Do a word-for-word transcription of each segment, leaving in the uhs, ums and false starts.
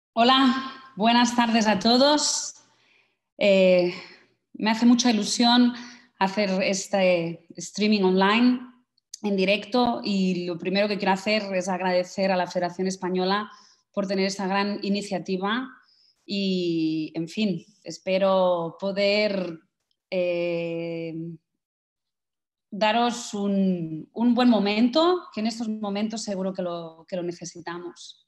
Hola, buenas tardes a todos. Eh, me hace mucha ilusión hacer este streaming online en directo y lo primero que quiero hacer es agradecer a la Federación Española por tener esta gran iniciativa y, en fin, espero poder eh, daros un, un buen momento, que en estos momentos seguro que lo, que lo necesitamos.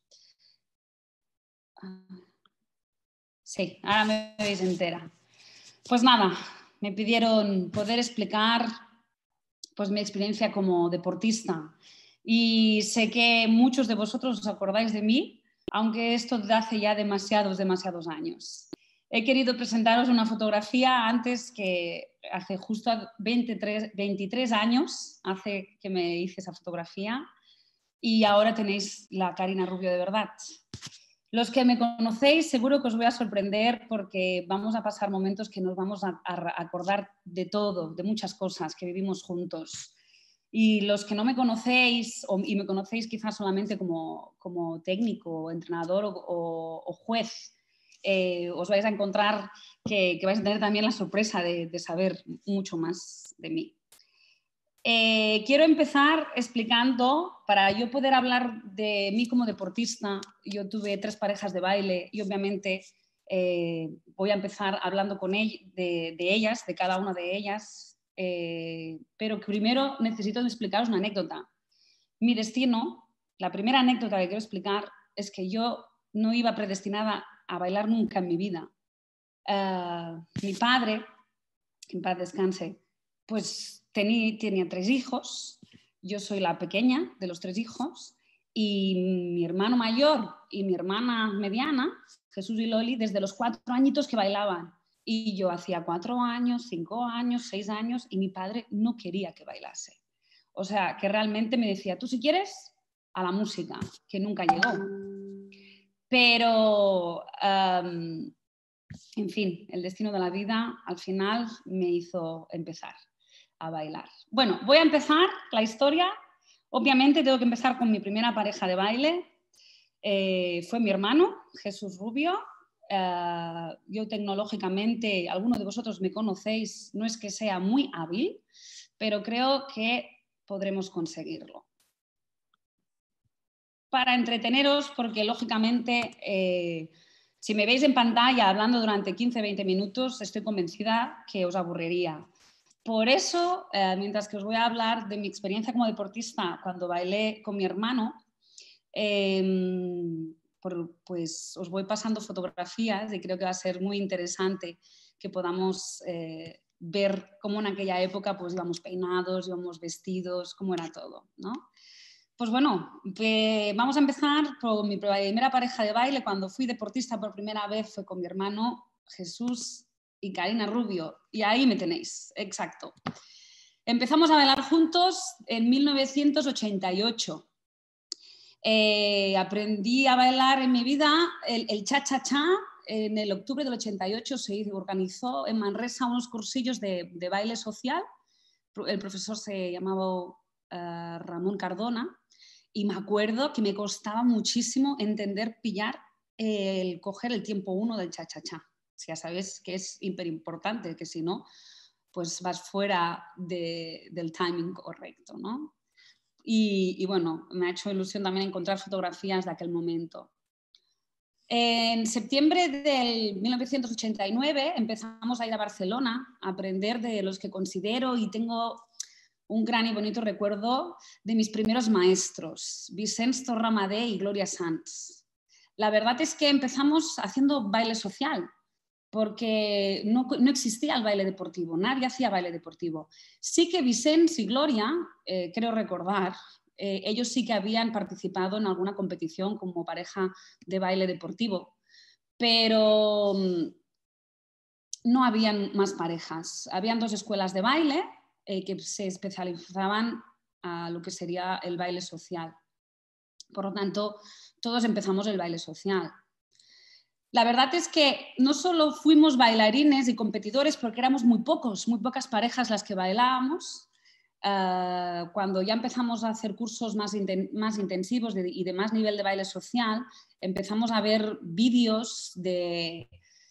Sí, ahora me veis entera. Pues nada, me pidieron poder explicar pues, mi experiencia como deportista y sé que muchos de vosotros os acordáis de mí, aunque esto de hace ya demasiados, demasiados años. He querido presentaros una fotografía antes que hace justo veintitrés, veintitrés años hace que me hice esa fotografía y ahora tenéis la Karina Rubio de verdad. Los que me conocéis seguro que os voy a sorprender porque vamos a pasar momentos que nos vamos a, a acordar de todo, de muchas cosas que vivimos juntos. Y los que no me conocéis o, y me conocéis quizás solamente como, como técnico, entrenador o, o, o juez, eh, os vais a encontrar que, que vais a tener también la sorpresa de, de saber mucho más de mí. Eh, quiero empezar explicando, para yo poder hablar de mí como deportista, yo tuve tres parejas de baile y obviamente eh, voy a empezar hablando con ell de, de ellas, de cada una de ellas, eh, pero primero necesito explicaros una anécdota. Mi destino, la primera anécdota que quiero explicar es que yo no iba predestinada a bailar nunca en mi vida. Uh, mi padre, que en paz descanse, pues Tenía, tenía tres hijos, yo soy la pequeña de los tres hijos y mi hermano mayor y mi hermana mediana, Jesús y Loli, desde los cuatro añitos que bailaban. Y yo hacía cuatro años, cinco años, seis años y mi padre no quería que bailase. O sea, que realmente me decía, tú si quieres, a la música, que nunca llegó. Pero, um, en fin, el destino de la vida al final me hizo empezar a bailar. Bueno, voy a empezar la historia. Obviamente tengo que empezar con mi primera pareja de baile. Eh, fue mi hermano, Jesús Rubio. Eh, yo tecnológicamente, algunos de vosotros me conocéis, no es que sea muy hábil, pero creo que podremos conseguirlo. Para entreteneros, porque lógicamente, eh, si me veis en pantalla hablando durante quince a veinte minutos, estoy convencida que os aburriría. Por eso, eh, mientras que os voy a hablar de mi experiencia como deportista cuando bailé con mi hermano, eh, por, pues os voy pasando fotografías y creo que va a ser muy interesante que podamos eh, ver cómo en aquella época pues, íbamos peinados, íbamos vestidos, cómo era todo, ¿no? Pues bueno, eh, vamos a empezar con mi primera pareja de baile. Cuando fui deportista por primera vez fue con mi hermano Jesús y Karina Rubio. Y ahí me tenéis, exacto. Empezamos a bailar juntos en mil novecientos ochenta y ocho. Eh, aprendí a bailar en mi vida el, el cha-cha-cha. En el octubre del ochenta y ocho se organizó en Manresa unos cursillos de, de baile social. El profesor se llamaba uh, Ramón Cardona. Y me acuerdo que me costaba muchísimo entender, pillar, el coger el tiempo uno del cha-cha-cha. Ya sabes que es hiper importante, que si no, pues vas fuera de, del timing correcto, ¿no? Y, y bueno, me ha hecho ilusión también encontrar fotografías de aquel momento. En septiembre del mil novecientos ochenta y nueve empezamos a ir a Barcelona a aprender de los que considero y tengo un gran y bonito recuerdo de mis primeros maestros, Vicenç Torramadé y Gloria Sanz. La verdad es que empezamos haciendo baile social, porque no, no existía el baile deportivo, nadie hacía baile deportivo. Sí que Vicenç y Gloria, eh, creo recordar, eh, ellos sí que habían participado en alguna competición como pareja de baile deportivo, pero no habían más parejas. Habían dos escuelas de baile, Eh, que se especializaban a lo que sería el baile social. Por lo tanto, todos empezamos el baile social. La verdad es que no solo fuimos bailarines y competidores porque éramos muy pocos, muy pocas parejas las que bailábamos, Uh, cuando ya empezamos a hacer cursos más, inten más intensivos de, y de más nivel de baile social, empezamos a ver vídeos de,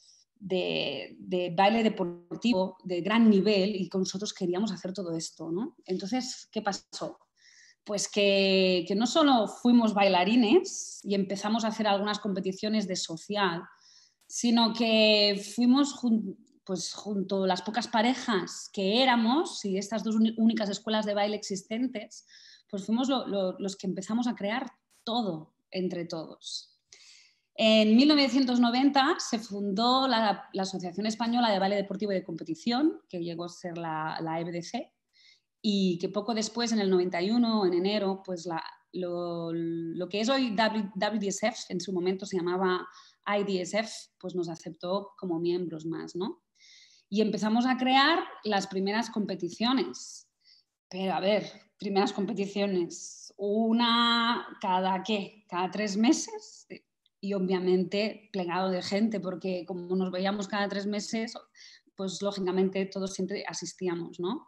de, de baile deportivo de gran nivel y con nosotros queríamos hacer todo esto, ¿no? Entonces, ¿qué pasó? Pues que, que no solo fuimos bailarines y empezamos a hacer algunas competiciones de social, sino que fuimos pues, junto a las pocas parejas que éramos y estas dos únicas escuelas de baile existentes, pues fuimos lo, lo, los que empezamos a crear todo entre todos. En mil novecientos noventa se fundó la, la Asociación Española de Baile Deportivo y de Competición, que llegó a ser la, la E B D C, y que poco después, en el noventa y uno, en enero, pues la, lo, lo que es hoy W D S F, en su momento se llamaba I D S F, pues nos aceptó como miembros más, ¿no? Y empezamos a crear las primeras competiciones. Pero a ver, primeras competiciones, una cada, ¿qué? Cada tres meses y obviamente plegado de gente, porque como nos veíamos cada tres meses, pues lógicamente todos siempre asistíamos, ¿no?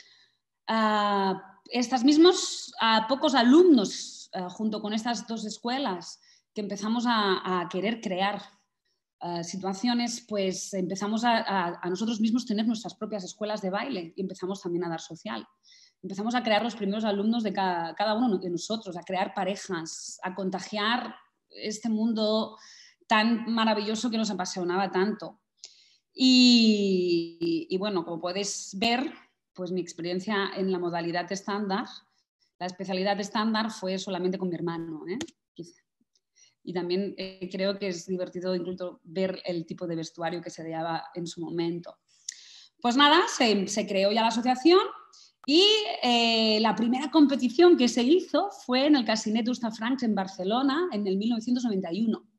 Uh, estos mismos uh, pocos alumnos, uh, junto con estas dos escuelas, que empezamos a, a querer crear uh, situaciones, pues empezamos a, a, a nosotros mismos tener nuestras propias escuelas de baile y empezamos también a dar social. Empezamos a crear los primeros alumnos de cada, cada uno de nosotros, a crear parejas, a contagiar este mundo tan maravilloso que nos apasionaba tanto. Y, y, y bueno, como podéis ver, pues mi experiencia en la modalidad estándar, la especialidad estándar fue solamente con mi hermano, ¿eh? Y también eh, creo que es divertido incluso ver el tipo de vestuario que se llevaba en su momento. Pues nada, se, se creó ya la asociación y eh, la primera competición que se hizo fue en el Casinet Hostafrancs en Barcelona en el mil novecientos noventa y uno.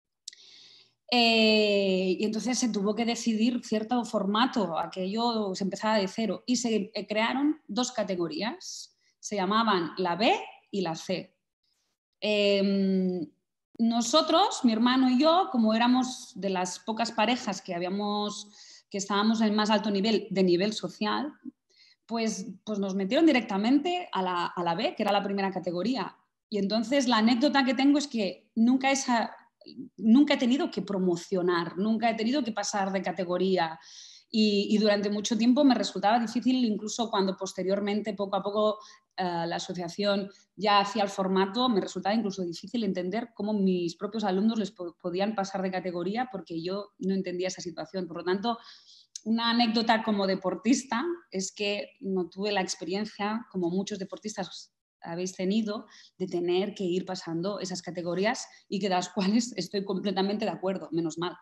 Eh, y entonces se tuvo que decidir cierto formato, aquello se empezaba de cero y se crearon dos categorías, se llamaban la B y la C. Eh, nosotros, mi hermano y yo, como éramos de las pocas parejas que, habíamos, que estábamos en el más alto nivel de nivel social, pues, pues nos metieron directamente a la, a la B, que era la primera categoría. Y entonces la anécdota que tengo es que nunca esa... Nunca he tenido que promocionar, nunca he tenido que pasar de categoría y, y durante mucho tiempo me resultaba difícil, incluso cuando posteriormente, poco a poco, eh, la asociación ya hacía el formato, me resultaba incluso difícil entender cómo mis propios alumnos les po podían pasar de categoría porque yo no entendía esa situación. Por lo tanto, una anécdota como deportista es que no tuve la experiencia, como muchos deportistas habéis tenido, de tener que ir pasando esas categorías y que de las cuales estoy completamente de acuerdo, menos mal.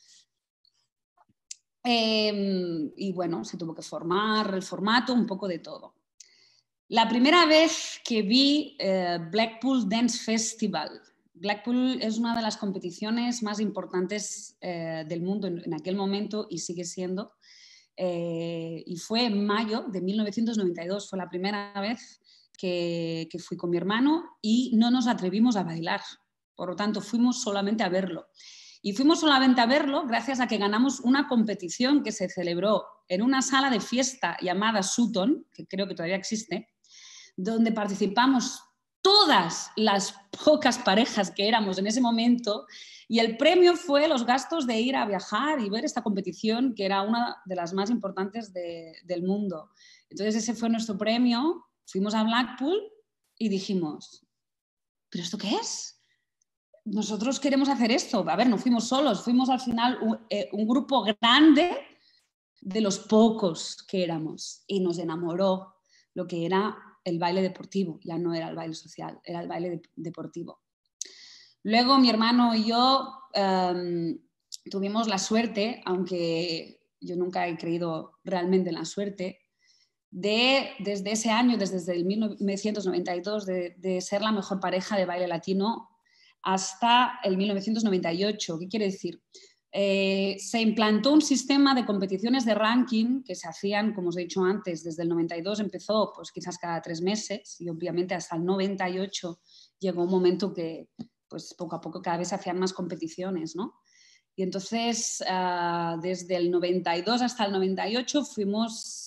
Eh, y bueno, se tuvo que formar el formato, un poco de todo. La primera vez que vi eh, Blackpool Dance Festival, Blackpool es una de las competiciones más importantes eh, del mundo en, en aquel momento y sigue siendo, eh, y fue en mayo de mil novecientos noventa y dos, fue la primera vez Que, que fui con mi hermano y no nos atrevimos a bailar. Por lo tanto, fuimos solamente a verlo. Y fuimos solamente a verlo gracias a que ganamos una competición que se celebró en una sala de fiesta llamada Sutton, que creo que todavía existe, donde participamos todas las pocas parejas que éramos en ese momento y el premio fue los gastos de ir a viajar y ver esta competición que era una de las más importantes de, del mundo. Entonces ese fue nuestro premio. Fuimos a Blackpool y dijimos, ¿pero esto qué es? Nosotros queremos hacer esto. A ver, no fuimos solos, fuimos al final un, eh, un grupo grande de los pocos que éramos y nos enamoró lo que era el baile deportivo. Ya no era el baile social, era el baile de, deportivo. Luego mi hermano y yo um, tuvimos la suerte, aunque yo nunca he creído realmente en la suerte, de, desde ese año, desde el mil novecientos noventa y dos, de, de ser la mejor pareja de baile latino hasta el mil novecientos noventa y ocho. ¿Qué quiere decir? Eh, se implantó un sistema de competiciones de ranking que se hacían, como os he dicho antes, desde el noventa y dos empezó pues, quizás cada tres meses y obviamente hasta el noventa y ocho llegó un momento que pues, poco a poco cada vez se hacían más competiciones, ¿no? Y entonces, uh, desde el noventa y dos hasta el noventa y ocho fuimos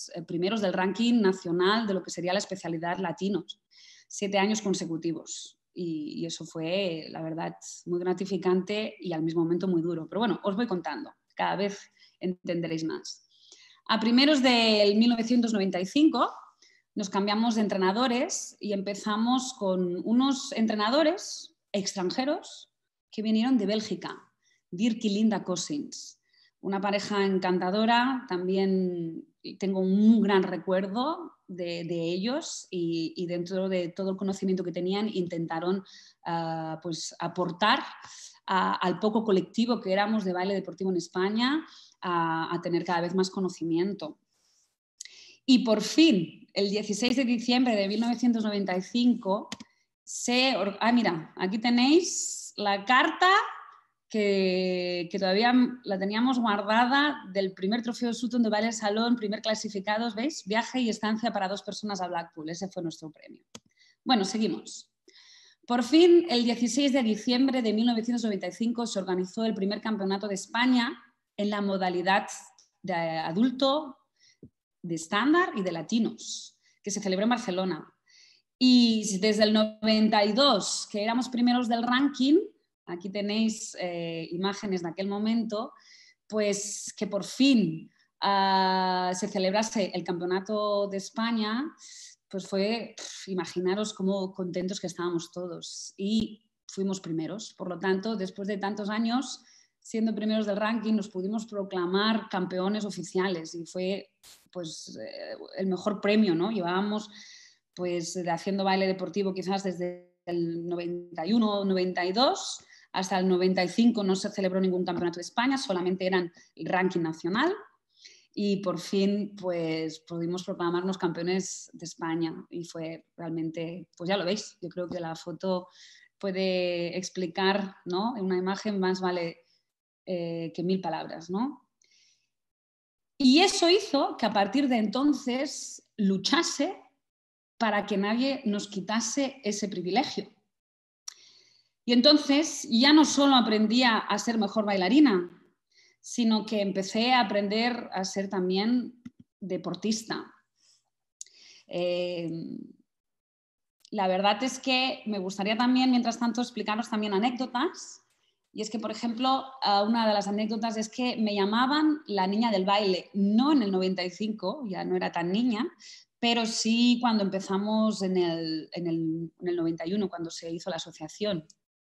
pues, eh, primeros del ranking nacional de lo que sería la especialidad latinos, siete años consecutivos. Y, y eso fue, la verdad, muy gratificante y al mismo momento muy duro. Pero bueno, os voy contando, cada vez entenderéis más. A primeros del mil novecientos noventa y cinco nos cambiamos de entrenadores y empezamos con unos entrenadores extranjeros que vinieron de Bélgica, Dirk y Linda Cousins. Una pareja encantadora, también tengo un gran recuerdo de, de ellos y, y dentro de todo el conocimiento que tenían intentaron uh, pues, aportar a, al poco colectivo que éramos de baile deportivo en España a, a tener cada vez más conocimiento. Y por fin, el dieciséis de diciembre de mil novecientos noventa y cinco, se... Ah, mira, aquí tenéis la carta que, que todavía la teníamos guardada del primer trofeo Sutton de baile salón, primer clasificados, ¿veis? Viaje y estancia para dos personas a Blackpool, ese fue nuestro premio. Bueno, seguimos. Por fin, el dieciséis de diciembre de mil novecientos noventa y cinco se organizó el primer campeonato de España en la modalidad de adulto, de estándar y de latinos, que se celebró en Barcelona. Y desde el noventa y dos, que éramos primeros del ranking, aquí tenéis eh, imágenes de aquel momento, pues que por fin uh, se celebrase el Campeonato de España, pues fue, pff, imaginaros cómo contentos que estábamos todos. Y fuimos primeros. Por lo tanto, después de tantos años siendo primeros del ranking, nos pudimos proclamar campeones oficiales y fue pues, eh, el mejor premio, ¿no? Llevábamos pues, de haciendo baile deportivo quizás desde el noventa y uno noventa y dos hasta el noventa y cinco no se celebró ningún campeonato de España, solamente eran el ranking nacional y por fin pues, pudimos proclamarnos campeones de España y fue realmente, pues ya lo veis, yo creo que la foto puede explicar, ¿no? En una imagen más vale Eh, que mil palabras, ¿no? Y eso hizo que a partir de entonces luchase para que nadie nos quitase ese privilegio. Y entonces ya no solo aprendía a ser mejor bailarina, sino que empecé a aprender a ser también deportista. Eh, la verdad es que me gustaría también, mientras tanto, explicaros también anécdotas. Y es que, por ejemplo, una de las anécdotas es que me llamaban la niña del baile, no en el noventa y cinco, ya no era tan niña, pero sí cuando empezamos en el, en el, en el noventa y uno, cuando se hizo la asociación.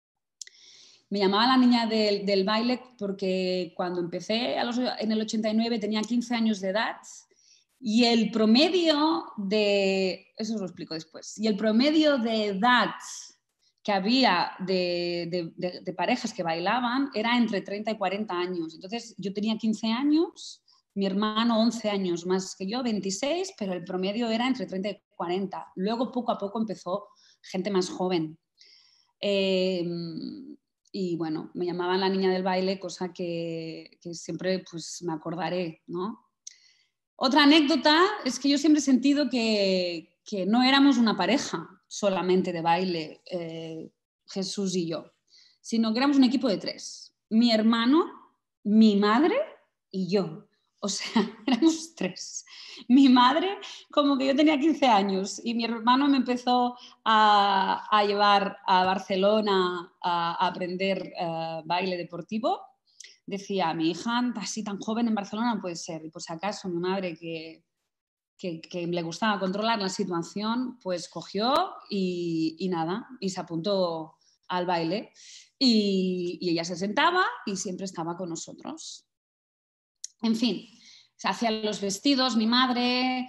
Me llamaba la niña del, del baile porque cuando empecé a los, en el ochenta y nueve tenía quince años de edad y el promedio de... Eso os lo explico después. Y el promedio de edad que había de, de, de, de parejas que bailaban era entre treinta y cuarenta años. Entonces yo tenía quince años, mi hermano once años más que yo, veintiséis, pero el promedio era entre treinta y cuarenta. Luego poco a poco empezó gente más joven. Eh, y bueno, me llamaban la niña del baile, cosa que, que siempre pues, me acordaré, ¿no? Otra anécdota es que yo siempre he sentido que, que no éramos una pareja solamente de baile, eh, Jesús y yo, sino que éramos un equipo de tres. Mi hermano, mi madre y yo. O sea, éramos tres. Mi madre, como que yo tenía quince años y mi hermano me empezó a, a llevar a Barcelona a, a aprender uh, baile deportivo. Decía, mi hija así tan joven en Barcelona no puede ser. Y por si acaso mi madre, que, que, que le gustaba controlar la situación, pues cogió y, y nada, y se apuntó al baile. Y, y ella se sentaba y siempre estaba con nosotros. En fin, se hacían los vestidos, mi madre,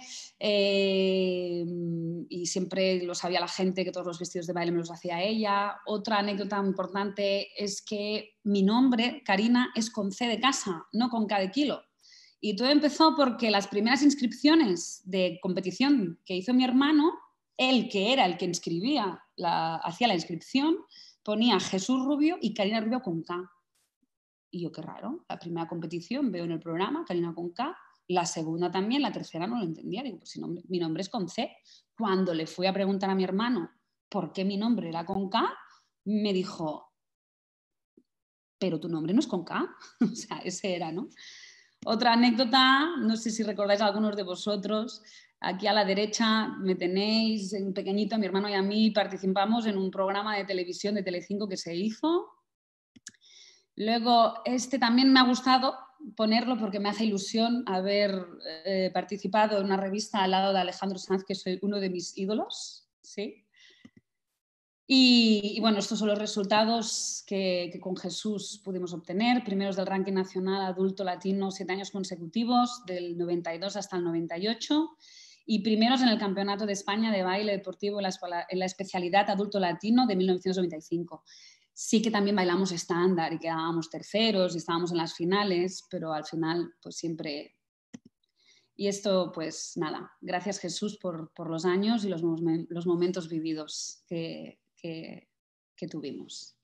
eh, y siempre lo sabía la gente que todos los vestidos de baile me los hacía ella. Otra anécdota importante es que mi nombre, Karina, es con C de casa, no con K de kilo. Y todo empezó porque las primeras inscripciones de competición que hizo mi hermano, él que era el que inscribía, la, hacía la inscripción, ponía Jesús Rubio y Karina Rubio con K. Y yo, qué raro, la primera competición veo en el programa, Karina con K, la segunda también, la tercera no lo entendía. Digo, pues si nombre, mi nombre es con C. Cuando le fui a preguntar a mi hermano por qué mi nombre era con K, me dijo, pero tu nombre no es con K. O sea, ese era, ¿no? Otra anécdota, no sé si recordáis a algunos de vosotros, aquí a la derecha me tenéis en pequeñito, a mi hermano y a mí participamos en un programa de televisión de Telecinco que se hizo. Luego, este también me ha gustado ponerlo porque me hace ilusión haber eh, participado en una revista al lado de Alejandro Sanz, que soy uno de mis ídolos, ¿sí? Y, y bueno, estos son los resultados que, que con Jesús pudimos obtener. Primeros del ranking nacional adulto latino siete años consecutivos, del noventa y dos hasta el noventa y ocho. Y primeros en el Campeonato de España de Baile Deportivo en la, en la especialidad adulto latino de mil novecientos noventa y cinco. Sí que también bailamos estándar y quedábamos terceros y estábamos en las finales, pero al final pues siempre... Y esto pues nada, gracias Jesús por, por los años y los, los momentos vividos que, que, que tuvimos.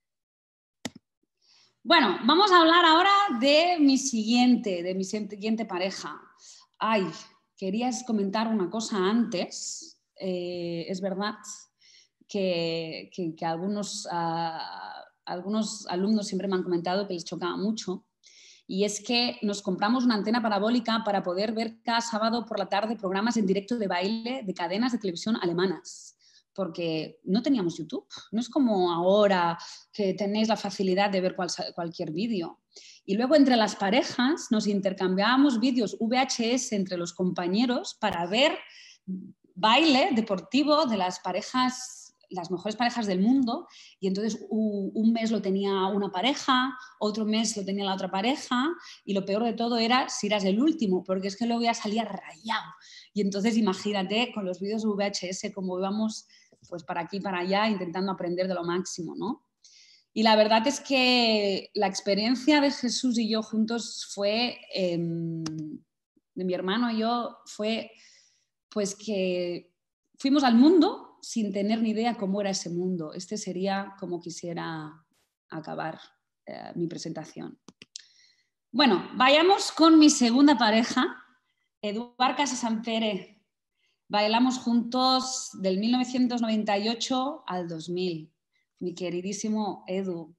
Bueno, vamos a hablar ahora de mi siguiente, de mi siguiente pareja. Ay, querías comentar una cosa antes. Eh, es verdad que, que, que algunos, uh, algunos alumnos siempre me han comentado que les chocaba mucho. Y es que nos compramos una antena parabólica para poder ver cada sábado por la tarde programas en directo de baile de cadenas de televisión alemanas, porque no teníamos YouTube. No es como ahora que tenéis la facilidad de ver cual, cualquier vídeo. Y luego entre las parejas nos intercambiábamos vídeos V H S entre los compañeros para ver baile deportivo de las parejas, las mejores parejas del mundo, y entonces un mes lo tenía una pareja, otro mes lo tenía la otra pareja, y lo peor de todo era si eras el último, porque es que luego ya salía rayado. Y entonces imagínate con los vídeos V H S cómo íbamos pues para aquí y para allá intentando aprender de lo máximo, ¿no? Y la verdad es que la experiencia de Jesús y yo juntos fue, eh, de mi hermano y yo, fue pues que fuimos al mundo sin tener ni idea cómo era ese mundo. Este sería como quisiera acabar eh, mi presentación. Bueno, vayamos con mi segunda pareja, Eduard Casasampere. Bailamos juntos del mil novecientos noventa y ocho al dos mil. Mi queridísimo Edu.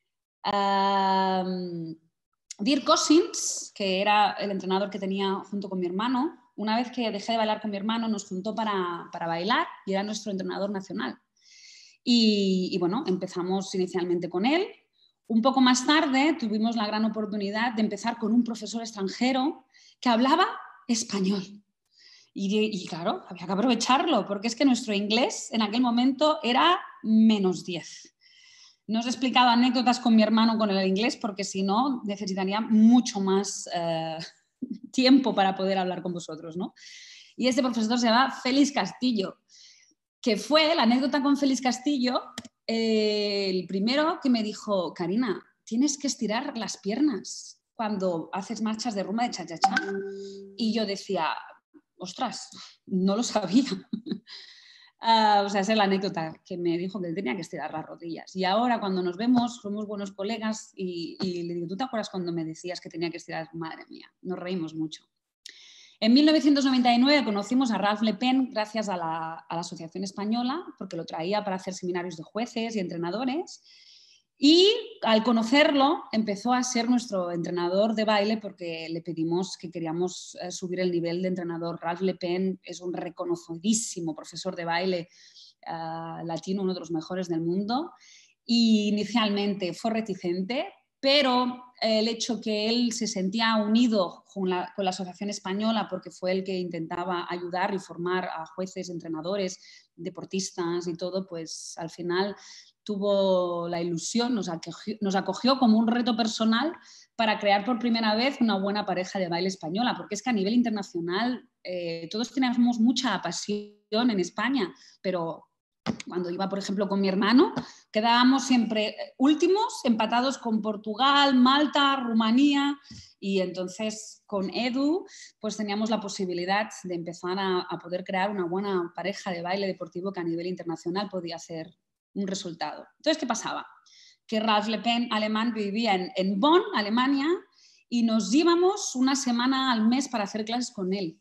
Um, Dirk Cousins, que era el entrenador que tenía junto con mi hermano, una vez que dejé de bailar con mi hermano, nos juntó para, para bailar y era nuestro entrenador nacional. Y, y bueno, empezamos inicialmente con él. Un poco más tarde tuvimos la gran oportunidad de empezar con un profesor extranjero que hablaba español. Y, y claro, había que aprovecharlo, porque es que nuestro inglés en aquel momento era menos diez. No os he explicado anécdotas con mi hermano con el inglés, porque si no necesitaría mucho más... Eh, tiempo para poder hablar con vosotros, ¿no? Y este profesor se llama Félix Castillo, que fue la anécdota con Félix Castillo, eh, el primero que me dijo, Karina, tienes que estirar las piernas cuando haces marchas de rumba de cha-cha-cha. Y yo decía, ostras, no lo sabía. Uh, o sea, esa es la anécdota que me dijo que él tenía que estirar las rodillas. Y ahora cuando nos vemos, somos buenos colegas y, y le digo, ¿tú te acuerdas cuando me decías que tenía que estirar? Madre mía, nos reímos mucho. En mil novecientos noventa y nueve conocimos a Ralph Le Pen gracias a la, a la Asociación Española, porque lo traía para hacer seminarios de jueces y entrenadores. Y al conocerlo empezó a ser nuestro entrenador de baile porque le pedimos que queríamos subir el nivel de entrenador. Ralph Le Pen es un reconocidísimo profesor de baile uh, latino, uno de los mejores del mundo. Y inicialmente fue reticente, pero el hecho que él se sentía unido con la, con la Asociación Española porque fue el que intentaba ayudar y formar a jueces, entrenadores, deportistas y todo, pues al final tuvo la ilusión, nos acogió, nos acogió como un reto personal para crear por primera vez una buena pareja de baile española, porque es que a nivel internacional eh, todos tenemos mucha pasión en España, pero cuando iba, por ejemplo, con mi hermano, quedábamos siempre últimos, empatados con Portugal, Malta, Rumanía, y entonces con Edu pues teníamos la posibilidad de empezar a, a poder crear una buena pareja de baile deportivo que a nivel internacional podía hacer un resultado. Entonces, ¿qué pasaba? Que Ralph Le Pen, alemán, vivía en, en Bonn, Alemania, y nos íbamos una semana al mes para hacer clases con él.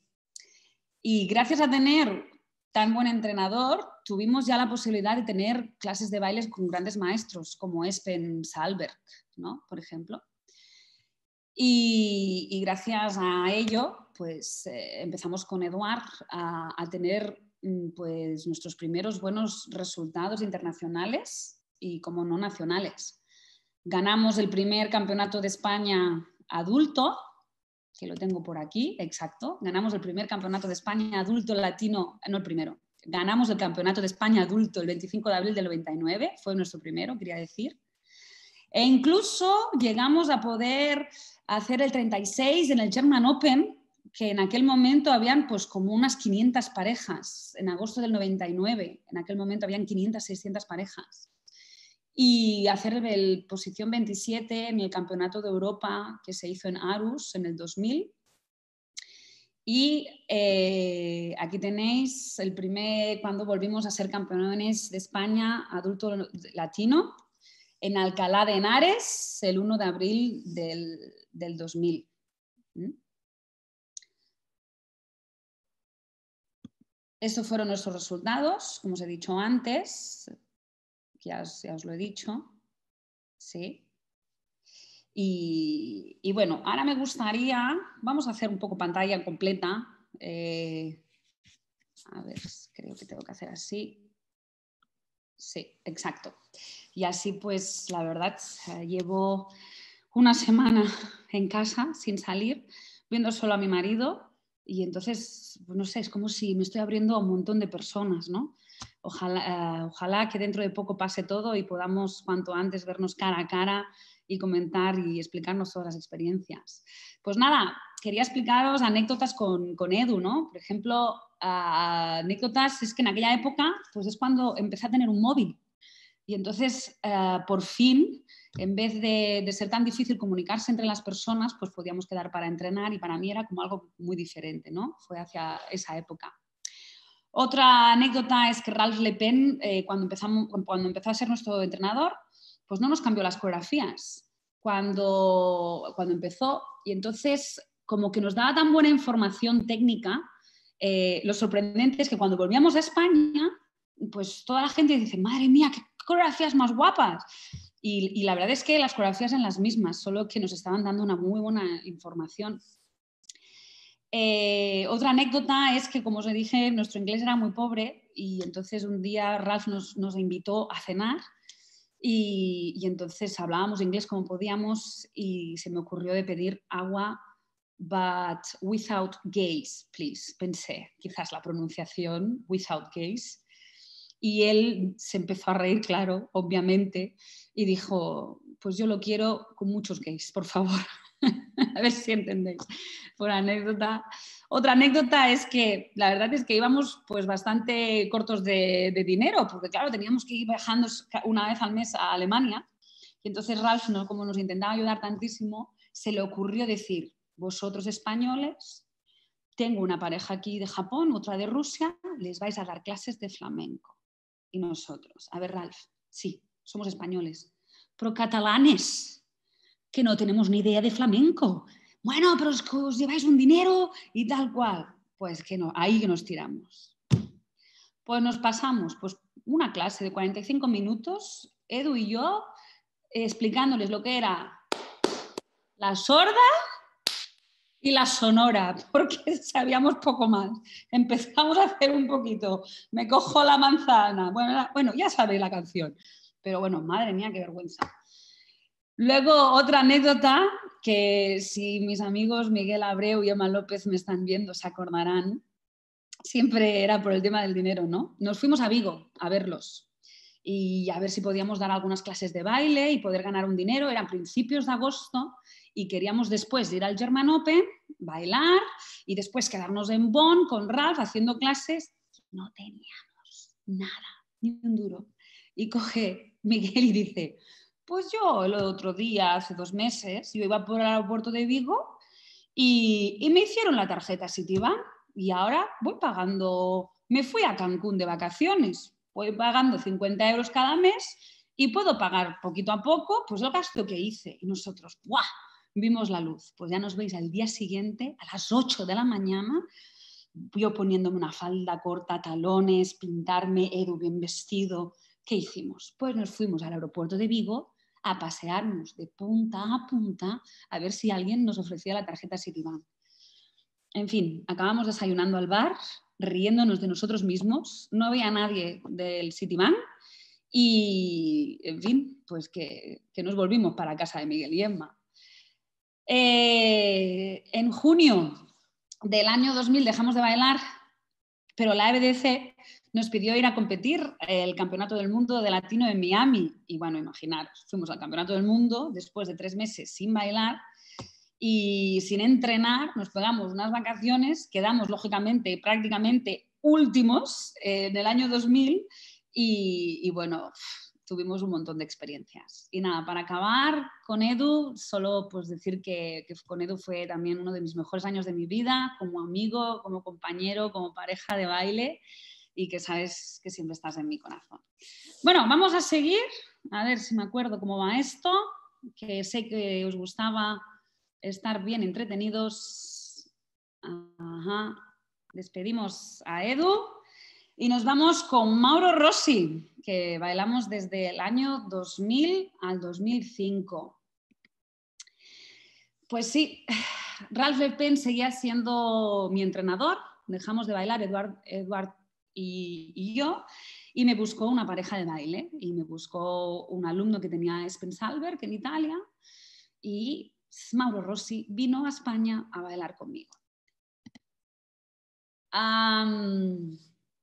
Y gracias a tener tan buen entrenador, tuvimos ya la posibilidad de tener clases de bailes con grandes maestros, como Espen Sahlberg, ¿no? Por ejemplo. Y, y gracias a ello, pues eh, empezamos con Eduard a, a tener pues, nuestros primeros buenos resultados internacionales y, como no, nacionales. Ganamos el primer campeonato de España adulto, que lo tengo por aquí, exacto. Ganamos el primer campeonato de España adulto latino, no el primero. Ganamos el campeonato de España adulto el veinticinco de abril del noventa y nueve, fue nuestro primero, quería decir. E incluso llegamos a poder hacer el treinta y seis en el German Open, que en aquel momento habían pues como unas quinientas parejas, en agosto del noventa y nueve, en aquel momento habían quinientas, seiscientas parejas. Y hacer el posición veintisiete en el Campeonato de Europa que se hizo en Aarhus en el dos mil. Y eh, aquí tenéis el primer, cuando volvimos a ser campeones de España adulto latino, en Alcalá de Henares, el uno de abril del, del dos mil. ¿Mm? Estos fueron nuestros resultados, como os he dicho antes, ya os, ya os lo he dicho. Sí. Y, y bueno, ahora me gustaría, vamos a hacer un poco pantalla completa. Eh, a ver, creo que tengo que hacer así. Sí, exacto. Y así pues, la verdad, llevo una semana en casa sin salir, viendo solo a mi marido y entonces, pues no sé, es como si me estoy abriendo a un montón de personas, ¿no? Ojalá, eh, ojalá que dentro de poco pase todo y podamos cuanto antes vernos cara a cara y comentar y explicarnos todas las experiencias. Pues nada, quería explicaros anécdotas con, con Edu, ¿no? Por ejemplo, uh, anécdotas es que en aquella época pues es cuando empecé a tener un móvil y entonces uh, por fin, en vez de, de ser tan difícil comunicarse entre las personas, pues podíamos quedar para entrenar y para mí era como algo muy diferente, ¿no? Fue hacia esa época. Otra anécdota es que Ralph Le Pen, eh, cuando, empezamos, cuando empezó a ser nuestro entrenador, pues no nos cambió las coreografías cuando, cuando empezó y entonces como que nos daba tan buena información técnica, eh, lo sorprendente es que cuando volvíamos a España, pues toda la gente dice, madre mía, qué coreografías más guapas. Y, y la verdad es que las coreografías eran las mismas, solo que nos estaban dando una muy buena información. Eh, otra anécdota es que, como os dije, nuestro inglés era muy pobre y entonces un día Ralph nos, nos invitó a cenar y, y entonces hablábamos inglés como podíamos y se me ocurrió de pedir agua, but without gaze, please. Pensé, quizás la pronunciación, without gaze. Y él se empezó a reír, claro, obviamente, y dijo, pues yo lo quiero con muchos gays, por favor. A ver si entendéis. Por anécdota. Otra anécdota es que la verdad es que íbamos pues bastante cortos de, de dinero, porque claro, teníamos que ir viajando una vez al mes a Alemania. Y entonces Ralph, ¿no? Como nos intentaba ayudar tantísimo, se le ocurrió decir, vosotros españoles, tengo una pareja aquí de Japón, otra de Rusia, les vais a dar clases de flamenco. Y nosotros, a ver Ralph, sí, somos españoles, pero catalanes, que no tenemos ni idea de flamenco. Bueno, pero es que os lleváis un dinero y tal cual. Pues que no, ahí que nos tiramos. Pues nos pasamos pues, una clase de cuarenta y cinco minutos, Edu y yo, explicándoles lo que era la sorda y la sonora, porque sabíamos poco más. Empezamos a hacer un poquito, me cojo la manzana. Bueno, bueno ya sabéis la canción, pero bueno, madre mía, qué vergüenza. Luego, otra anécdota, que si mis amigos Miguel Abreu y Emma López me están viendo, se acordarán, siempre era por el tema del dinero, ¿no? Nos fuimos a Vigo a verlos y a ver si podíamos dar algunas clases de baile y poder ganar un dinero. Eran principios de agosto y queríamos después ir al German Open, bailar y después quedarnos en Bonn con Ralph haciendo clases. No teníamos nada, ni un duro. Y coge Miguel y dice... Pues yo el otro día, hace dos meses, yo iba por el aeropuerto de Vigo y, y me hicieron la tarjeta Citibank y ahora voy pagando, me fui a Cancún de vacaciones, voy pagando cincuenta euros cada mes y puedo pagar poquito a poco pues el gasto que hice. Y nosotros, ¡buah!, vimos la luz. Pues ya nos veis al día siguiente, a las ocho de la mañana, yo poniéndome una falda corta, talones, pintarme, Edu bien vestido. ¿Qué hicimos? Pues nos fuimos al aeropuerto de Vigo a pasearnos de punta a punta a ver si alguien nos ofrecía la tarjeta Citibank. En fin, acabamos desayunando al bar, riéndonos de nosotros mismos, no había nadie del Citibank y, en fin, pues que, que nos volvimos para casa de Miguel y Emma. Eh, en junio del año dos mil dejamos de bailar, pero la E B D C nos pidió ir a competir el Campeonato del Mundo de Latino en Miami. Y bueno, imaginaros, fuimos al Campeonato del Mundo después de tres meses sin bailar y sin entrenar, nos pegamos unas vacaciones, quedamos lógicamente prácticamente últimos eh, en el año dos mil y, y bueno, tuvimos un montón de experiencias. Y nada, para acabar con Edu, solo pues decir que, que con Edu fue también uno de mis mejores años de mi vida, como amigo, como compañero, como pareja de baile y que sabes que siempre estás en mi corazón. Bueno, vamos a seguir, a ver si me acuerdo cómo va esto, que sé que os gustaba estar bien entretenidos. Ajá. Despedimos a Edu. Y nos vamos con Mauro Rossi, que bailamos desde el año dos mil al dos mil cinco. Pues sí, Ralph Le Pen seguía siendo mi entrenador, dejamos de bailar Eduard, Eduard y, y yo, y me buscó una pareja de baile, y me buscó un alumno que tenía Spensalberg en Italia, y Mauro Rossi vino a España a bailar conmigo. Um,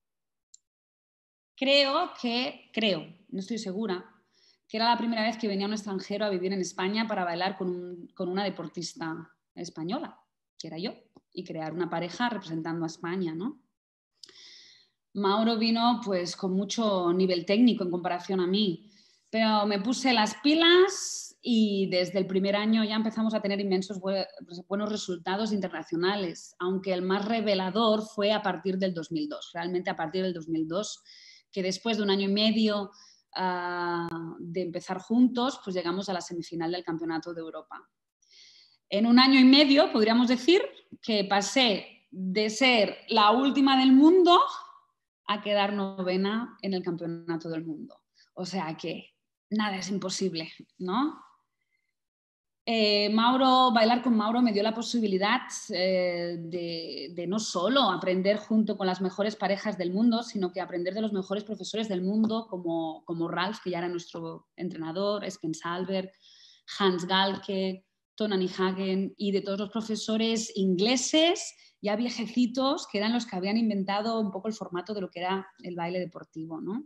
Creo que, creo, no estoy segura, que era la primera vez que venía un extranjero a vivir en España para bailar con, un, con una deportista española, que era yo, y crear una pareja representando a España, ¿no? Mauro vino pues con mucho nivel técnico en comparación a mí, pero me puse las pilas y desde el primer año ya empezamos a tener inmensos buenos resultados internacionales, aunque el más revelador fue a partir del dos mil dos, realmente a partir del dos mil dos, que después de un año y medio uh, de empezar juntos, pues llegamos a la semifinal del Campeonato de Europa. En un año y medio podríamos decir que pasé de ser la última del mundo a quedar novena en el Campeonato del Mundo. O sea que nada es imposible, ¿no? Eh, Mauro, bailar con Mauro me dio la posibilidad eh, de, de no solo aprender junto con las mejores parejas del mundo, sino que aprender de los mejores profesores del mundo, como, como Ralph, que ya era nuestro entrenador, Spensalberg, Hans Galke, Tonani Hagen, y de todos los profesores ingleses, ya viejecitos, que eran los que habían inventado un poco el formato de lo que era el baile deportivo, ¿no?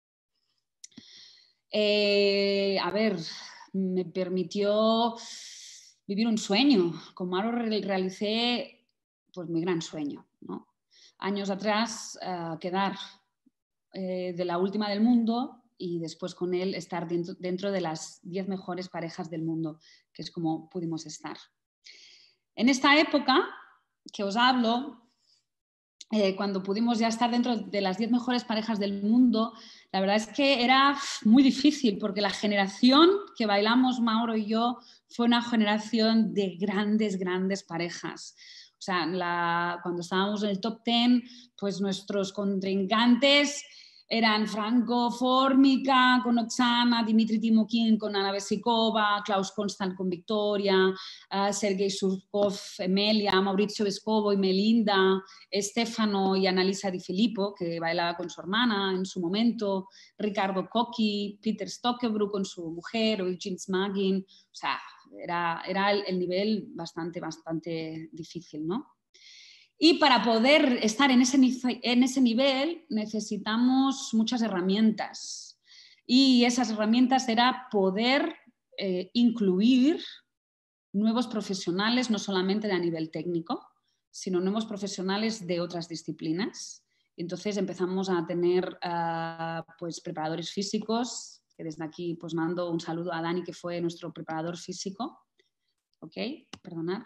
Eh, a ver... me permitió vivir un sueño. Con Mauro realicé pues, mi gran sueño, ¿no? Años atrás, uh, quedar eh, de la última del mundo y después con él estar dentro, dentro de las diez mejores parejas del mundo, que es como pudimos estar. En esta época que os hablo, Eh, cuando pudimos ya estar dentro de las diez mejores parejas del mundo, la verdad es que era muy difícil porque la generación que bailamos Mauro y yo fue una generación de grandes, grandes parejas. O sea, la, cuando estábamos en el top ten, pues nuestros contrincantes eran Franco Formica con Oksana, Dimitri Timokin con Ana Vesikova, Klaus Constant con Victoria, uh, Sergei Surkov, Emilia, Maurizio Vescovo y Melinda, Stefano y Annalisa Di Filippo, que bailaba con su hermana en su momento, Ricardo Cocchi, Peter Stockebro con su mujer, o Eugene Smagin. O sea, era, era el, el nivel bastante, bastante difícil, ¿no? Y para poder estar en ese, en ese nivel necesitamos muchas herramientas. Y esas herramientas era poder eh, incluir nuevos profesionales, no solamente a nivel técnico, sino nuevos profesionales de otras disciplinas. Entonces empezamos a tener uh, pues, preparadores físicos, que desde aquí pues, mando un saludo a Dani, que fue nuestro preparador físico. Ok, perdonad.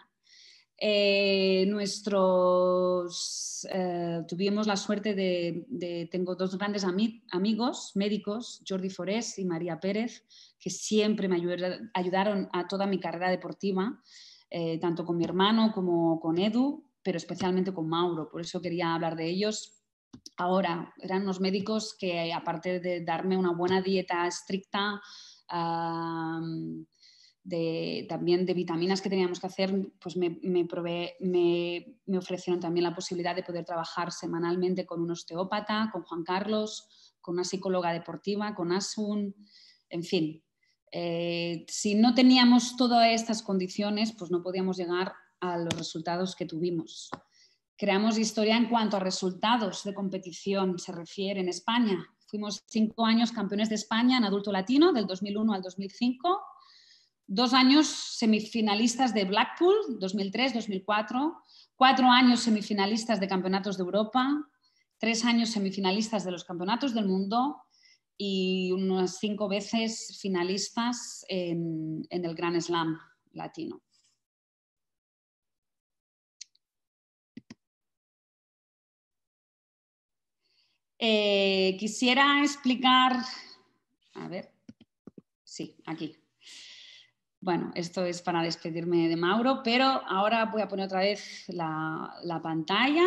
Eh, nuestros, eh, tuvimos la suerte de, de, tengo dos grandes ami amigos médicos, Jordi Forés y María Pérez, que siempre me ayudaron, ayudaron a toda mi carrera deportiva, eh, tanto con mi hermano como con Edu, pero especialmente con Mauro, por eso quería hablar de ellos. Ahora, eran unos médicos que aparte de darme una buena dieta estricta, uh, de, también de vitaminas que teníamos que hacer, pues me, me, probé, me, me ofrecieron también la posibilidad de poder trabajar semanalmente con un osteópata, con Juan Carlos, con una psicóloga deportiva, con Asun, en fin. Eh, si no teníamos todas estas condiciones, pues no podíamos llegar a los resultados que tuvimos. Creamos historia en cuanto a resultados de competición se refiere en España. Fuimos cinco años campeones de España en adulto latino, del dos mil uno al dos mil cinco. Dos años semifinalistas de Blackpool, dos mil tres dos mil cuatro. Cuatro años semifinalistas de campeonatos de Europa. Tres años semifinalistas de los campeonatos del mundo. Y unas cinco veces finalistas en, en el Grand Slam latino. Eh, quisiera explicar, a ver, sí, aquí. Bueno, esto es para despedirme de Mauro, pero ahora voy a poner otra vez la, la pantalla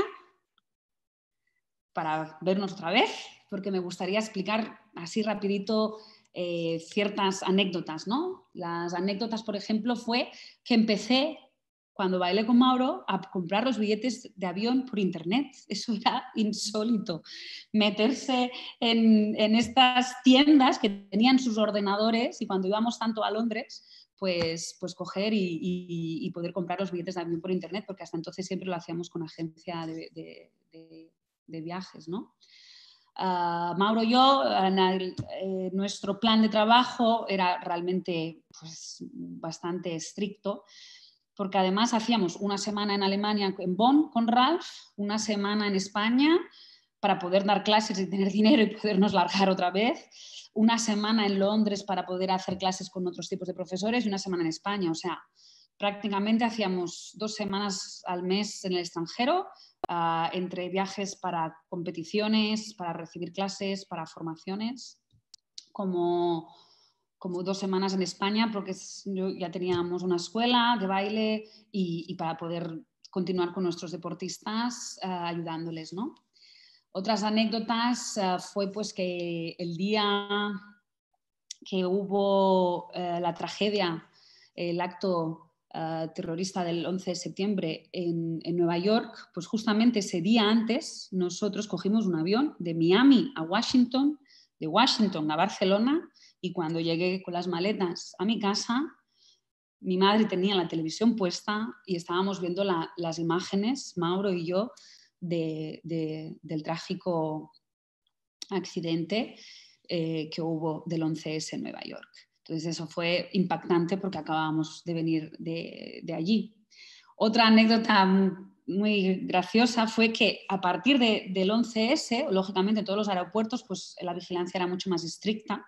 para vernos otra vez, porque me gustaría explicar así rapidito eh, ciertas anécdotas, ¿no? Las anécdotas, por ejemplo, fue que empecé, cuando bailé con Mauro, a comprar los billetes de avión por internet. Eso era insólito. Meterse en, en estas tiendas que tenían sus ordenadores y cuando íbamos tanto a Londres, pues, pues coger y, y, y poder comprar los billetes de avión por internet, porque hasta entonces siempre lo hacíamos con agencia de, de, de, de viajes, ¿no? Uh, Mauro y yo, el, eh, nuestro plan de trabajo era realmente pues, bastante estricto, porque además hacíamos una semana en Alemania, en Bonn, con Ralf, una semana en España para poder dar clases y tener dinero y podernos largar otra vez, una semana en Londres para poder hacer clases con otros tipos de profesores y una semana en España. O sea, prácticamente hacíamos dos semanas al mes en el extranjero, Uh, entre viajes para competiciones, para recibir clases, para formaciones, como, como dos semanas en España, porque yo, ya teníamos una escuela de baile y, y para poder continuar con nuestros deportistas uh, ayudándoles, ¿no? Otras anécdotas uh, fue pues que el día que hubo uh, la tragedia, el acto Uh, terrorista del once de septiembre en, en Nueva York, pues justamente ese día antes nosotros cogimos un avión de Miami a Washington, de Washington a Barcelona, y cuando llegué con las maletas a mi casa, mi madre tenía la televisión puesta y estábamos viendo la, las imágenes, Mauro y yo, de, de, del trágico accidente eh, que hubo del once ese en Nueva York. Entonces eso fue impactante porque acabábamos de venir de, de allí. Otra anécdota muy graciosa fue que a partir de, del once ese, lógicamente en todos los aeropuertos, pues la vigilancia era mucho más estricta.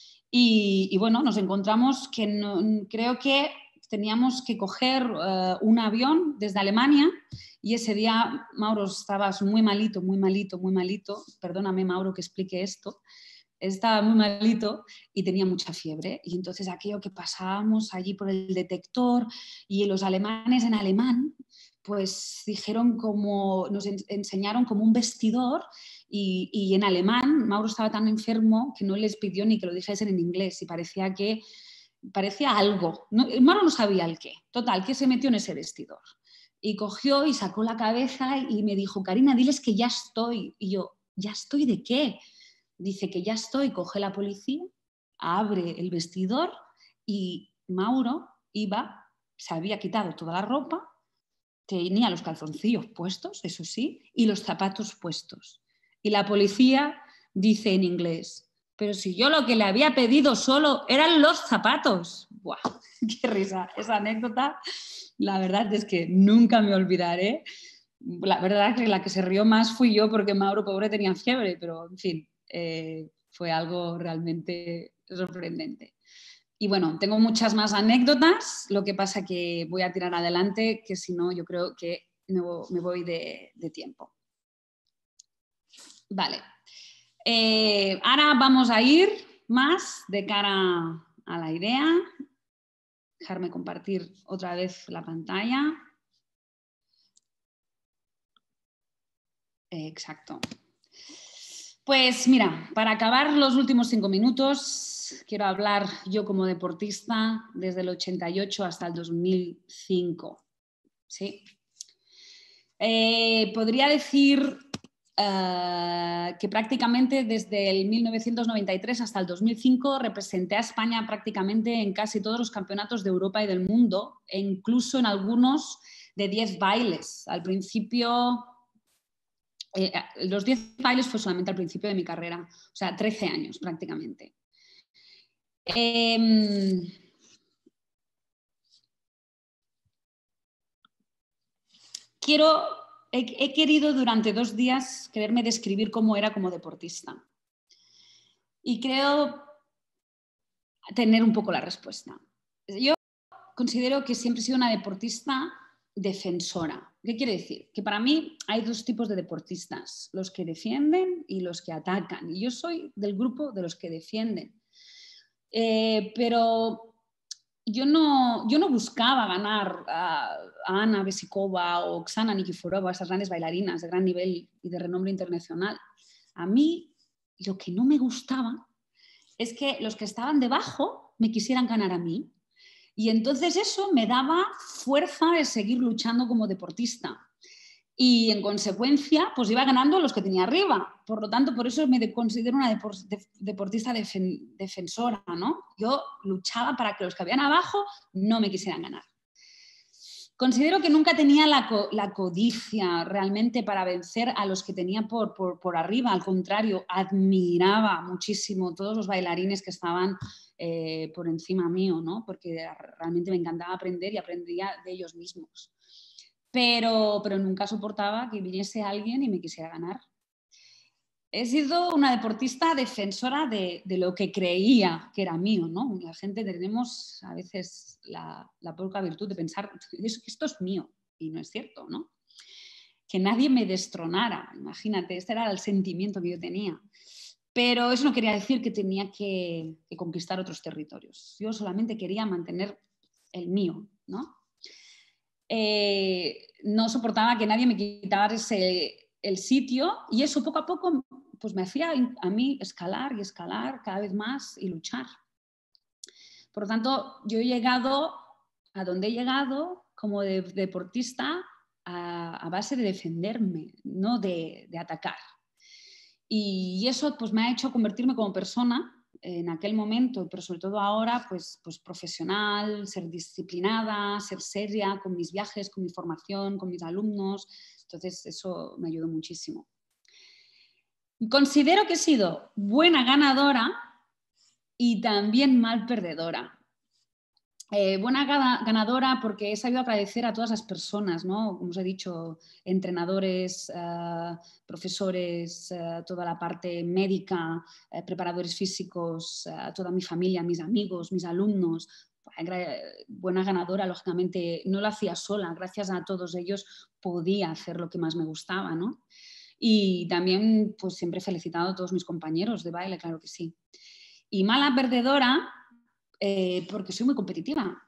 Y, y bueno, nos encontramos que no, creo que teníamos que coger uh, un avión desde Alemania y ese día, Mauro, estabas muy malito, muy malito, muy malito. Perdóname, Mauro, que explique esto. Estaba muy malito y tenía mucha fiebre. Y entonces aquello que pasábamos allí por el detector y los alemanes en alemán, pues dijeron como, nos enseñaron como un vestidor y, y en alemán Mauro estaba tan enfermo que no les pidió ni que lo dijesen en inglés y parecía que, parecía algo. No, Mauro no sabía el qué. Total, que se metió en ese vestidor. Y cogió y sacó la cabeza y me dijo, Karina, diles que ya estoy. Y yo, ¿ya estoy de qué? Dice que ya estoy, coge la policía, abre el vestidor y Mauro iba, se había quitado toda la ropa, tenía los calzoncillos puestos, eso sí, y los zapatos puestos. Y la policía dice en inglés, pero si yo lo que le había pedido solo eran los zapatos. ¡Buah! ¡Qué risa! Esa anécdota, la verdad es que nunca me olvidaré. La verdad es que la que se rió más fui yo porque Mauro, pobre, tenía fiebre, pero en fin. Eh, fue algo realmente sorprendente. Y bueno, tengo muchas más anécdotas, lo que pasa que voy a tirar adelante, que si no yo creo que me, me voy de, de tiempo. Vale. Eh, ahora vamos a ir más de cara a la idea. Dejarme compartir otra vez la pantalla. Exacto. Pues mira, para acabar los últimos cinco minutos, pues quiero hablar yo como deportista desde el ochenta y ocho hasta el dos mil cinco. ¿Sí? Eh, podría decir uh, que prácticamente desde el mil novecientos noventa y tres hasta el dos mil cinco representé a España prácticamente en casi todos los campeonatos de Europa y del mundo, e incluso en algunos de diez bailes. Al principio... Eh, los diez bailes fue solamente al principio de mi carrera, o sea, trece años prácticamente. Eh, quiero, he, he querido durante dos días quererme describir cómo era como deportista. Y creo tener un poco la respuesta. Yo considero que siempre he sido una deportista defensora. ¿Qué quiere decir? Que para mí hay dos tipos de deportistas, los que defienden y los que atacan. Y yo soy del grupo de los que defienden. Eh, pero yo no, yo no buscaba ganar a, a Ana Vesikova o Oksana Nikiforova, esas grandes bailarinas de gran nivel y de renombre internacional. A mí lo que no me gustaba es que los que estaban debajo me quisieran ganar a mí. Y entonces eso me daba fuerza de seguir luchando como deportista. Y en consecuencia, pues iba ganando a los que tenía arriba. Por lo tanto, por eso me considero una deportista defen defensora, ¿no? Yo luchaba para que los que habían abajo no me quisieran ganar. Considero que nunca tenía la, co la codicia realmente para vencer a los que tenía por, por, por arriba. Al contrario, admiraba muchísimo todos los bailarines que estaban eh, por encima mío, ¿no? Porque realmente me encantaba aprender y aprendía de ellos mismos. Pero, pero nunca soportaba que viniese alguien y me quisiera ganar. He sido una deportista defensora de, de lo que creía que era mío, ¿no? La gente tenemos a veces la, la poca virtud de pensar que esto es mío, y no es cierto, ¿no? Que nadie me destronara, imagínate, este era el sentimiento que yo tenía. Pero eso no quería decir que tenía que, que conquistar otros territorios. Yo solamente quería mantener el mío, ¿no? Eh, no soportaba que nadie me quitara ese, el sitio, y eso poco a poco pues me hacía a mí escalar y escalar cada vez más y luchar. Por lo tanto, yo he llegado a donde he llegado como de, deportista a, a base de defenderme, no de, de atacar. Y eso pues me ha hecho convertirme como persona en aquel momento, pero sobre todo ahora, pues, pues profesional, ser disciplinada, ser seria con mis viajes, con mi formación, con mis alumnos. Entonces eso me ayudó muchísimo. Considero que he sido buena ganadora y también mal perdedora. Eh, buena ganadora porque he sabido agradecer a todas las personas, ¿no? Como os he dicho, entrenadores, uh, profesores, uh, toda la parte médica, uh, preparadores físicos, uh, toda mi familia, mis amigos, mis alumnos. Buena ganadora, lógicamente, no lo hacía sola. Gracias a todos ellos podía hacer lo que más me gustaba, ¿no? Y también pues siempre he felicitado a todos mis compañeros de baile, claro que sí. Y mala perdedora eh, porque soy muy competitiva.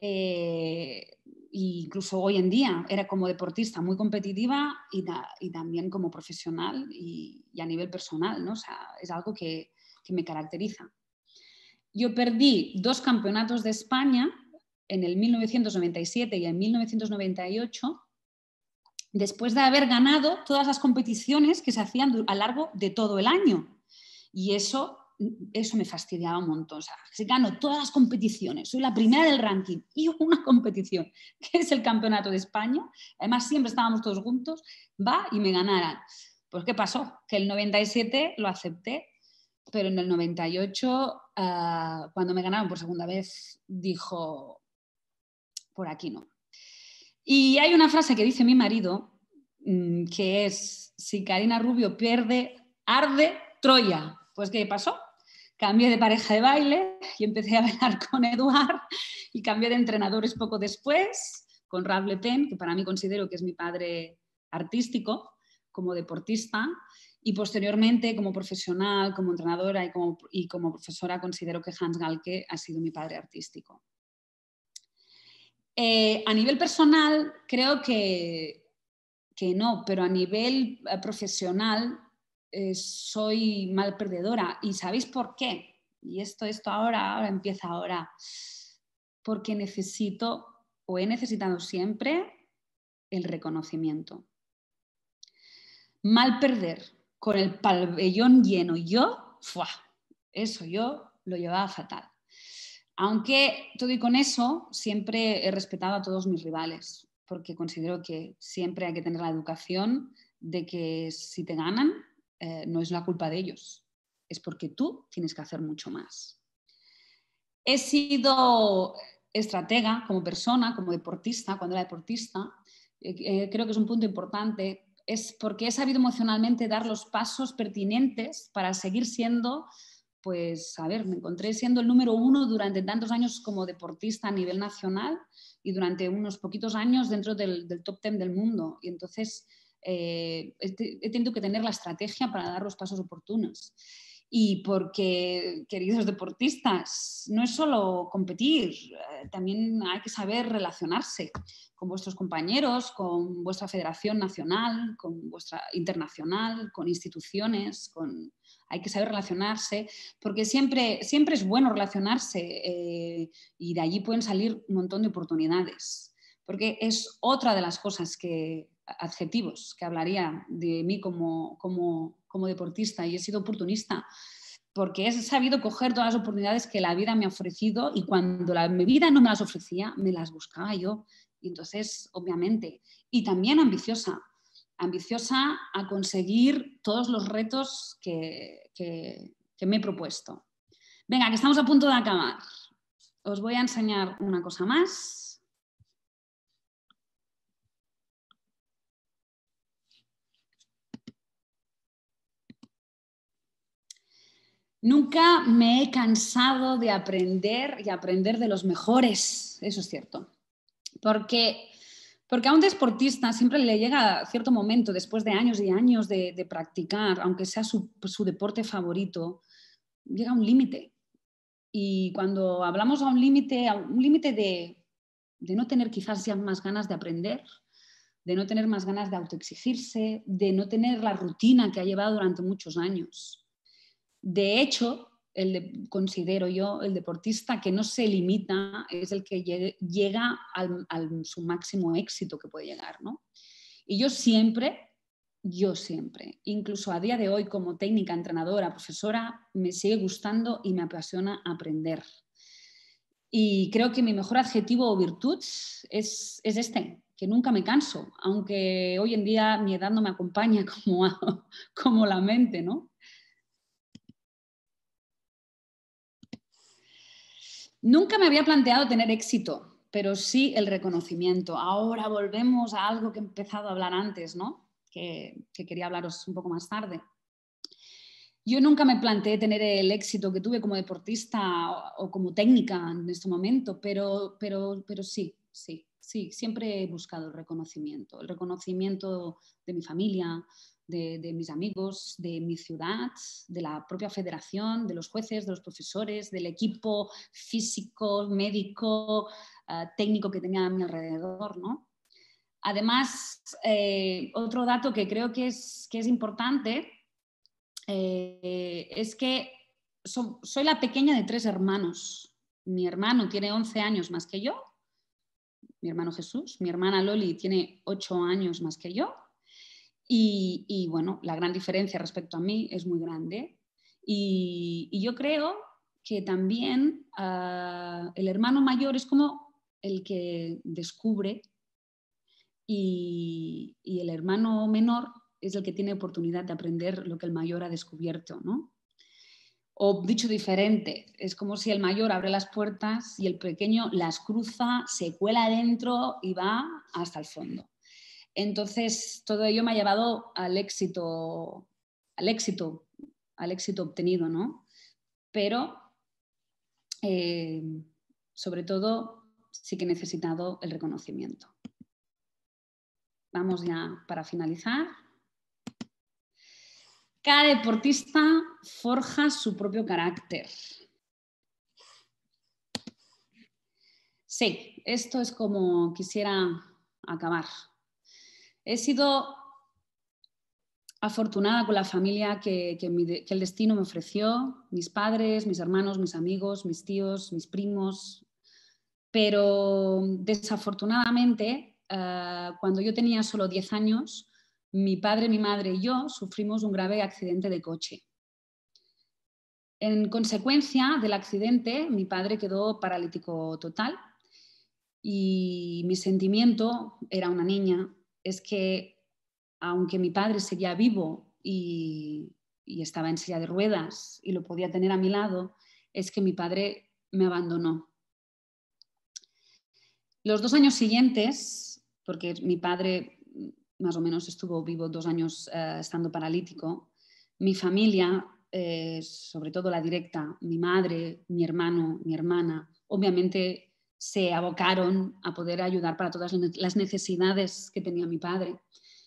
Eh, incluso hoy en día era como deportista muy competitiva y, da, y también como profesional y, y a nivel personal, ¿no? O sea, es algo que, que me caracteriza. Yo perdí dos campeonatos de España en el mil novecientos noventa y siete y en mil novecientos noventa y ocho después de haber ganado todas las competiciones que se hacían a lo largo de todo el año. Y eso, eso me fastidiaba un montón. O sea, si gano todas las competiciones, soy la primera del ranking y una competición, que es el Campeonato de España, además siempre estábamos todos juntos, va y me ganaran. Pues ¿qué pasó? Que el noventa y siete lo acepté, pero en el noventa y ocho, uh, cuando me ganaron por segunda vez, dijo, por aquí no. Y hay una frase que dice mi marido, que es, si Karina Rubio pierde, arde Troya. Pues ¿qué pasó? Cambié de pareja de baile y empecé a bailar con Eduard y cambié de entrenadores poco después, con Ralph Le Pen, que para mí considero que es mi padre artístico, como deportista, y posteriormente como profesional, como entrenadora y como, y como profesora considero que Hans Galke ha sido mi padre artístico. Eh, a nivel personal, creo que, que no, pero a nivel eh, profesional eh, soy mal perdedora. ¿Y sabéis por qué? Y esto, esto ahora, ahora empieza ahora. Porque necesito o he necesitado siempre el reconocimiento. Mal perder con el pabellón lleno yo, ¡fua! Eso yo lo llevaba fatal. Aunque todo y con eso siempre he respetado a todos mis rivales, porque considero que siempre hay que tener la educación de que si te ganan eh, no es la culpa de ellos, es porque tú tienes que hacer mucho más. He sido estratega como persona, como deportista, cuando era deportista, eh, creo que es un punto importante, es porque he sabido emocionalmente dar los pasos pertinentes para seguir siendo, pues, a ver, me encontré siendo el número uno durante tantos años como deportista a nivel nacional y durante unos poquitos años dentro del, del top ten del mundo. Y entonces eh, he, he tenido que tener la estrategia para dar los pasos oportunos. Y porque, queridos deportistas, no es solo competir, eh, también hay que saber relacionarse con vuestros compañeros, con vuestra federación nacional, con vuestra internacional, con instituciones, con... hay que saber relacionarse, porque siempre, siempre es bueno relacionarse eh, y de allí pueden salir un montón de oportunidades, porque es otra de las cosas que, adjetivos que hablaría de mí como, como, como deportista, y he sido oportunista porque he sabido coger todas las oportunidades que la vida me ha ofrecido y cuando la mi vida no me las ofrecía, me las buscaba yo. Y entonces, obviamente, y también ambiciosa, ambiciosa a conseguir todos los retos que, que, que me he propuesto. Venga, que estamos a punto de acabar. Os voy a enseñar una cosa más. Nunca me he cansado de aprender y aprender de los mejores, eso es cierto. Porque, porque a un deportista siempre le llega cierto momento, después de años y años de, de practicar, aunque sea su, su deporte favorito, llega a un límite. Y cuando hablamos a un límite, a un límite de, de no tener quizás ya más ganas de aprender, de no tener más ganas de autoexigirse, de no tener la rutina que ha llevado durante muchos años. De hecho, el de, considero yo, el deportista que no se limita es el que llegue, llega al, al su máximo éxito que puede llegar, ¿no? Y yo siempre, yo siempre, incluso a día de hoy como técnica, entrenadora, profesora, me sigue gustando y me apasiona aprender. Y creo que mi mejor adjetivo o virtud es, es este, que nunca me canso, aunque hoy en día mi edad no me acompaña como, a, como la mente, ¿no? Nunca me había planteado tener éxito, pero sí el reconocimiento. Ahora volvemos a algo que he empezado a hablar antes, ¿no? Que, que quería hablaros un poco más tarde. Yo nunca me planteé tener el éxito que tuve como deportista o, o como técnica en este momento, pero, pero, pero sí, sí, sí, siempre he buscado el reconocimiento, el reconocimiento de mi familia, de, de mis amigos, de mi ciudad, de la propia federación, de los jueces, de los profesores, del equipo físico, médico, uh, técnico que tenía a mi alrededor, ¿no? Además, eh, otro dato que creo que es, que es importante eh, es que so, soy la pequeña de tres hermanos. Mi hermano tiene once años más que yo, mi hermano Jesús, mi hermana Loli tiene ocho años más que yo y, y bueno, la gran diferencia respecto a mí es muy grande y, y yo creo que también uh, el hermano mayor es como el que descubre y, y el hermano menor es el que tiene oportunidad de aprender lo que el mayor ha descubierto, ¿no? O dicho diferente, es como si el mayor abre las puertas y el pequeño las cruza, se cuela adentro y va hasta el fondo. Entonces, todo ello me ha llevado al éxito, al éxito, al éxito obtenido, ¿no? Pero, eh, sobre todo, sí que he necesitado el reconocimiento. Vamos ya para finalizar. Cada deportista forja su propio carácter. Sí, esto es como quisiera acabar. He sido afortunada con la familia que, que, mi, que el destino me ofreció, mis padres, mis hermanos, mis amigos, mis tíos, mis primos, pero desafortunadamente, uh, cuando yo tenía solo diez años, mi padre, mi madre y yo sufrimos un grave accidente de coche. En consecuencia del accidente, mi padre quedó paralítico total y mi sentimiento, era una niña, es que aunque mi padre seguía vivo y, y estaba en silla de ruedas y lo podía tener a mi lado, es que mi padre me abandonó. Los dos años siguientes, porque mi padre más o menos estuvo vivo dos años uh, estando paralítico, mi familia, eh, sobre todo la directa, mi madre, mi hermano, mi hermana, obviamente se abocaron a poder ayudar para todas las necesidades que tenía mi padre.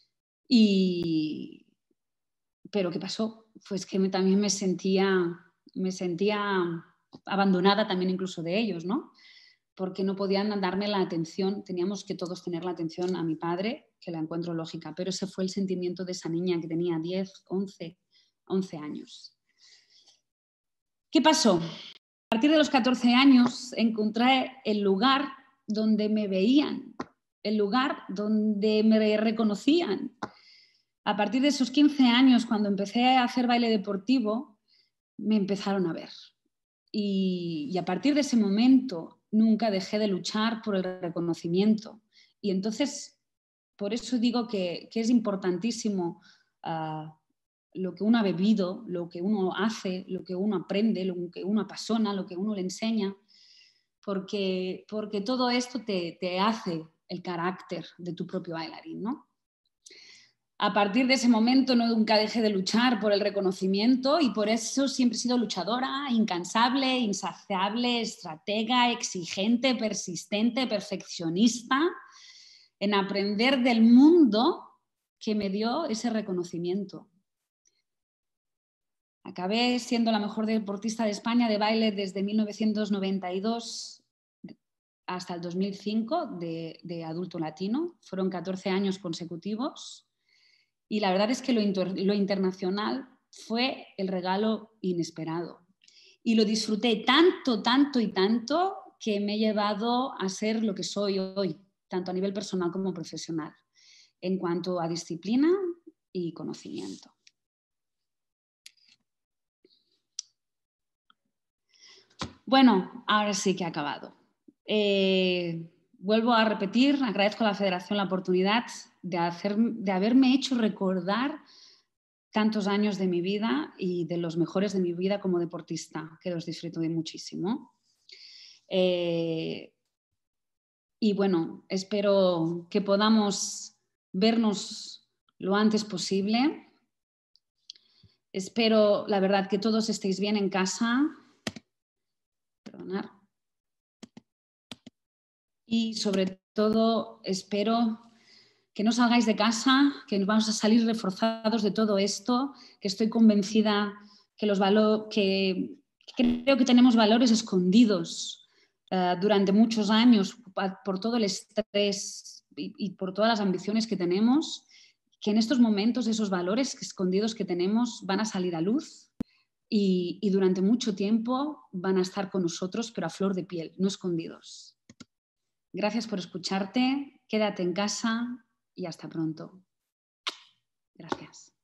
Y... Pero ¿qué pasó? Pues que me, también me sentía, me sentía abandonada también incluso de ellos, ¿no? Porque no podían darme la atención, teníamos que todos tener la atención a mi padre, que la encuentro lógica, pero ese fue el sentimiento de esa niña que tenía diez, once, once años. ¿Qué pasó? A partir de los catorce años encontré el lugar donde me veían, el lugar donde me reconocían. A partir de esos quince años, cuando empecé a hacer baile deportivo, me empezaron a ver. Y, y a partir de ese momento nunca dejé de luchar por el reconocimiento. Y entonces, por eso digo que, que es importantísimo uh, lo que uno ha bebido, lo que uno hace, lo que uno aprende, lo que uno apasiona, lo que uno le enseña, porque, porque todo esto te, te hace el carácter de tu propio bailarín, ¿no? A partir de ese momento nunca dejé de luchar por el reconocimiento y por eso siempre he sido luchadora, incansable, insaciable, estratega, exigente, persistente, perfeccionista, en aprender del mundo que me dio ese reconocimiento. Acabé siendo la mejor deportista de España de baile desde mil novecientos noventa y dos hasta el dos mil cinco de, de adulto latino. Fueron catorce años consecutivos. Y la verdad es que lo, inter, lo internacional fue el regalo inesperado. Y lo disfruté tanto, tanto y tanto que me he llevado a ser lo que soy hoy, tanto a nivel personal como profesional, en cuanto a disciplina y conocimiento. Bueno, ahora sí que he acabado. Eh, vuelvo a repetir, agradezco a la Federación la oportunidad de, hacer, de haberme hecho recordar tantos años de mi vida y de los mejores de mi vida como deportista, que los disfruto de muchísimo. Eh, y bueno, espero que podamos vernos lo antes posible. Espero, la verdad, que todos estéis bien en casa. Perdonar. Y sobre todo, espero que no salgáis de casa, que nos vamos a salir reforzados de todo esto, que estoy convencida que, los valo- que, que creo que tenemos valores escondidos uh, durante muchos años por todo el estrés y, y por todas las ambiciones que tenemos, que en estos momentos esos valores escondidos que tenemos van a salir a luz y, y durante mucho tiempo van a estar con nosotros, pero a flor de piel, no escondidos. Gracias por escucharte, quédate en casa y hasta pronto. Gracias.